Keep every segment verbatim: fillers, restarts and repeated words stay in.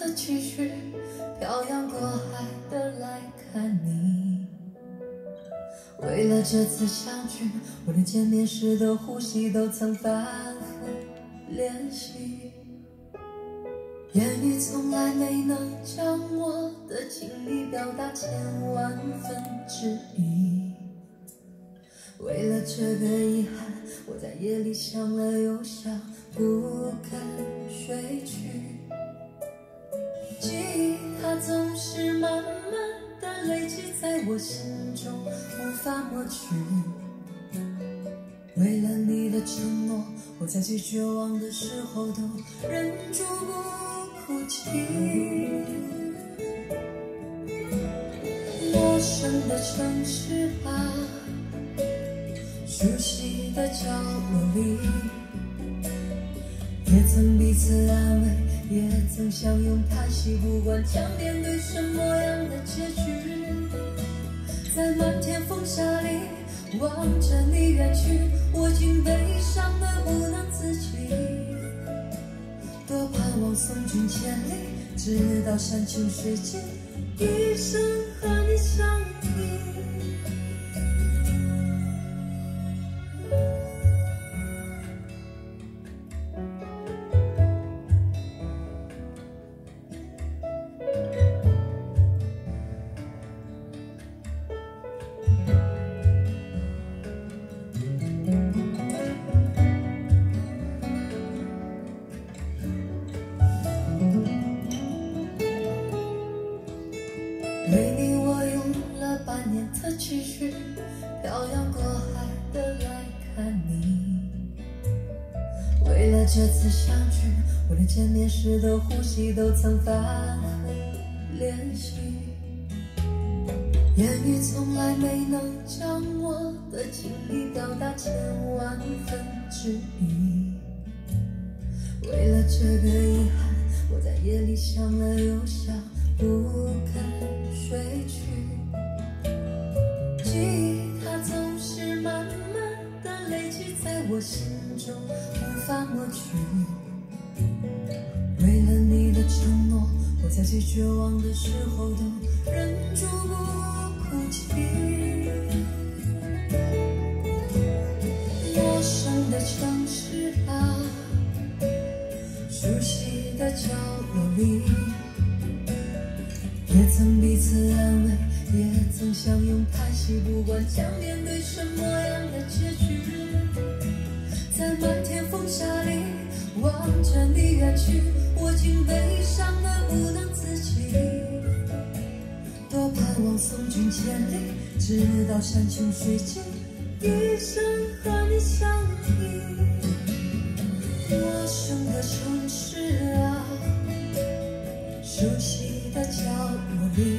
的继续漂洋过海的来看你。为了这次相聚，我连见面时的呼吸都曾反复练习。言语从来没能将我的情意表达千万分之一。为了这个遗憾，我在夜里想了又想，不肯睡去。记忆它总是慢慢的累积在我心中，无法抹去。为了你的承诺，我在最绝望的时候都忍住不哭泣。陌生的城市啊，熟悉的角落里，也曾彼此安慰，也曾相拥叹息，不管将面对什么样的结局。在漫天风沙里望着你远去，我竟悲伤得不能自己。多盼望送君千里，直到山穷水尽，一生和你相依。为你我用了半年的积蓄，漂洋过海的来看你。为了这次相聚，我连见面时的呼吸都曾反复练习。言语从来没能将我的情意表达千万分之一。为了这个遗憾，我在夜里想了又想，不肯睡去。记忆它总是慢慢的累积在我心中，无法抹去。为了你的承诺，我在最绝望的时候都忍住不哭泣。陌生的城市啊，熟悉的角落里，也曾彼此安慰，也曾相拥叹息，不管将面对什么样的结局。在漫天风沙里望着你远去，我竟悲伤得不能自己。多盼望送君千里，直到山穷水尽，一生和你相依。陌生的城市啊，熟悉的角落里，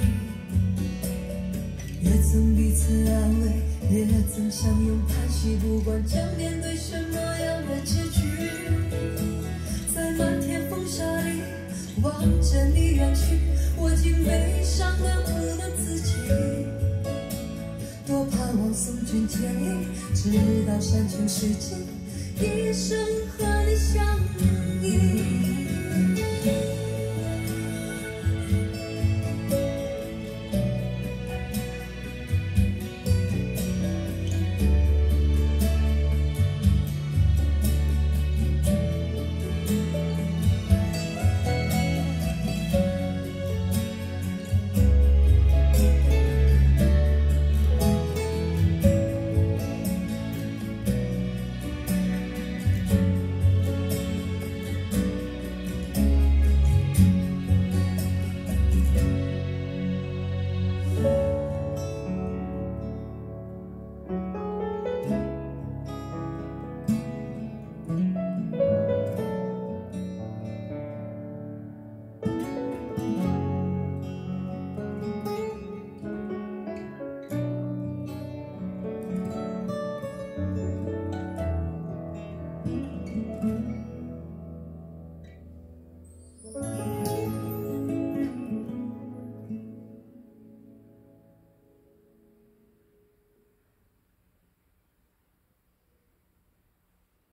也曾彼此安慰，也曾相拥叹息，不管将面对什么样的结局。在漫天风沙里望着你远去，我竟悲伤得不能自己。多盼望送君千里，直到山穷水尽，一生和你相依。